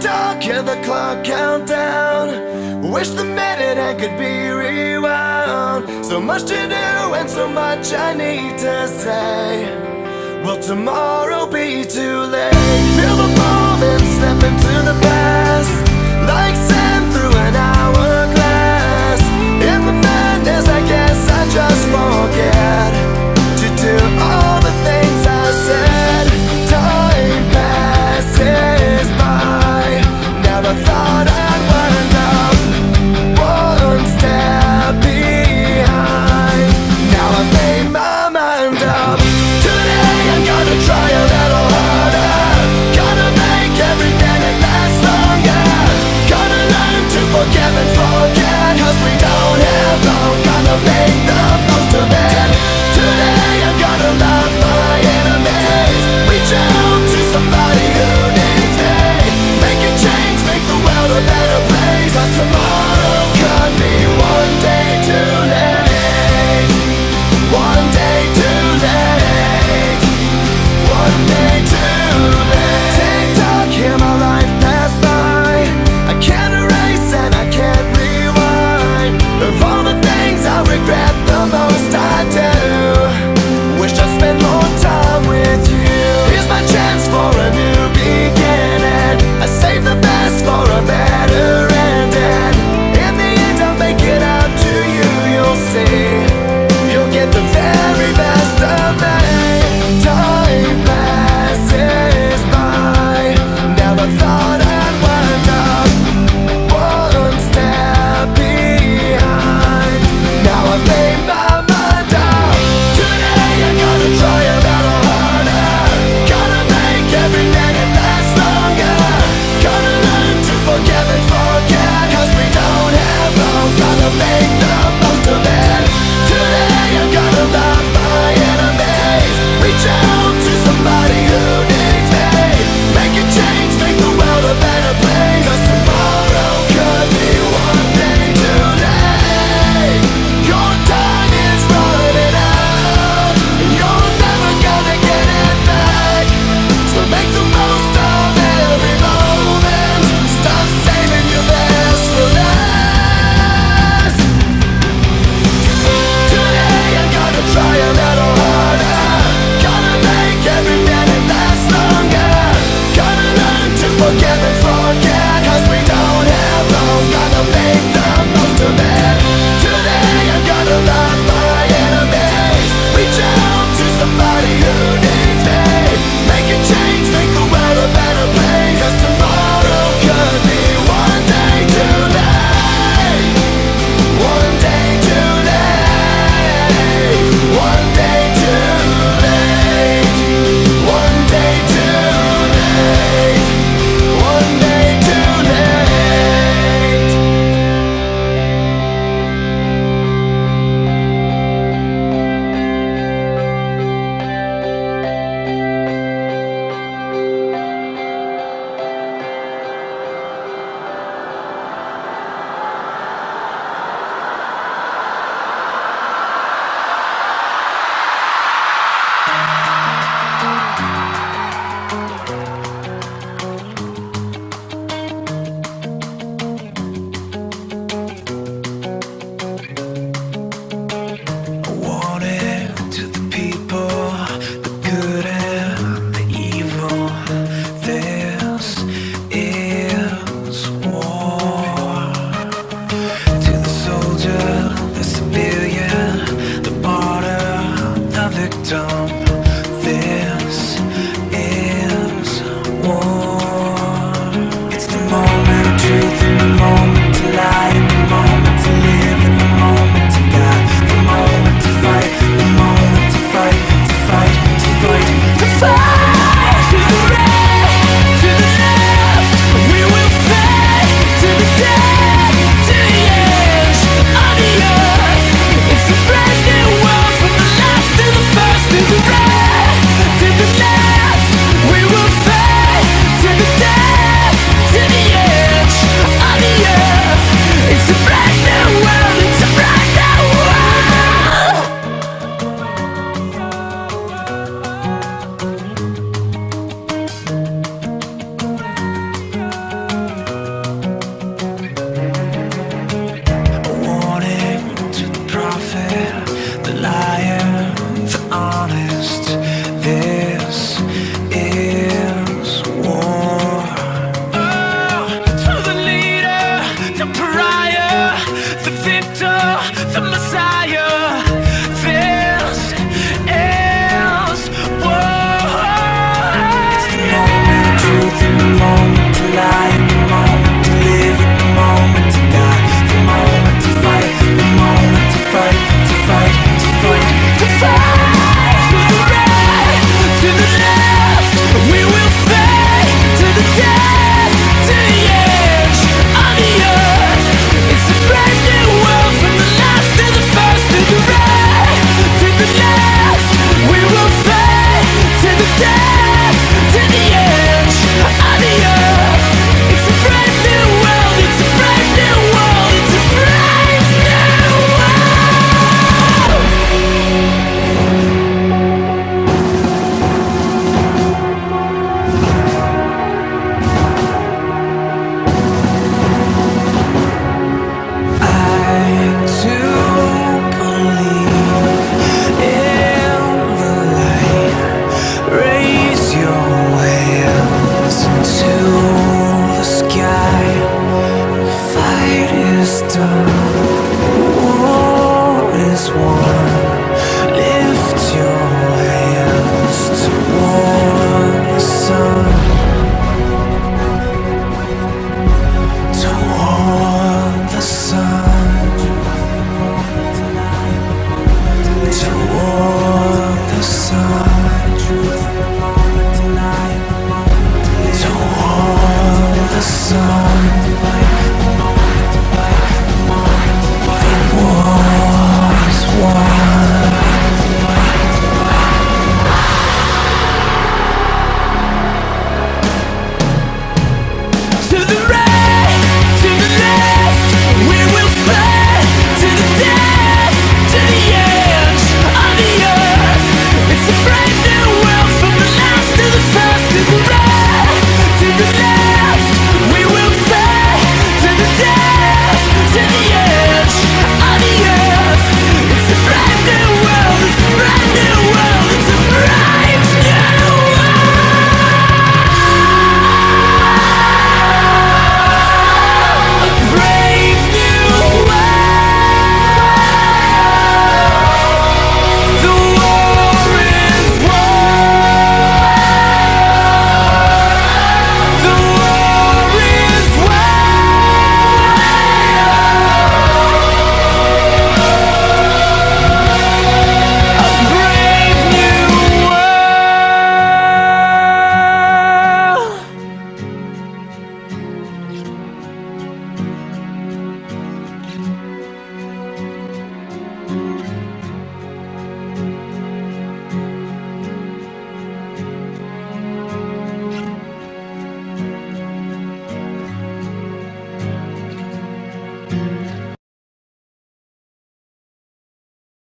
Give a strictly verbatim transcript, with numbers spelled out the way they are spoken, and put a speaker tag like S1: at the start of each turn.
S1: Tick-tock, hear the clock count down. Wish the minute hand could be rewound. So much to do and so much I need to say. Will tomorrow be too late? Feel the moment step into the past, like sand through an hourglass. In the madness I guess I just forget to do all the things I said. Time passes by, never thought I'd wind up one step behind. Now I've made my mind up. Today I'm gonna try a little harder. Gonna make every minute last longer. Gonna learn to forgive and forget, 'cause we don't have long. Gonna make the most of it. Today I'm gonna love my enemies. Reach out to somebody who needs me. Make a change, make the world a better place. 'Cause tomorrow could be one day too late. One day too late. One day too late. Tick-tock, hear my life pass by. I can't erase and I can't rewind. Of all the things I regret the most, I do wish I spent more time with you. Here's my chance for a new beginning. I save the best for a better ending. In the end I'll make it out to you, you'll see. You'll get the very best of me. Time passes by, never thought I'd wind up one step behind. Now I've made my mind up. Today I'm gonna try a little harder. Gonna make every minute last longer. Gonna learn to forgive and forget, 'cause we don't have long. Gonna make the most of it. Today I'm gonna love my enemies. Reach out to somebody who needs me. Make a change, make the world a better place. 'Cause tomorrow could be one day too late. Your time is running out, and you're never gonna get it back. So make the most of every moment. Stop saving your best for last. Today I'm gonna try a little harder. Gonna make every minute last longer. Gonna learn to forgive and forget, 'cause we don't have long. Gonna make the most of it. Today I'm gonna love my enemies. Reach out to somebody who needs me. Make a change, make the world a better place. 'Cause tomorrow could be one day too late. One day too late. One day too late. One day too late. love.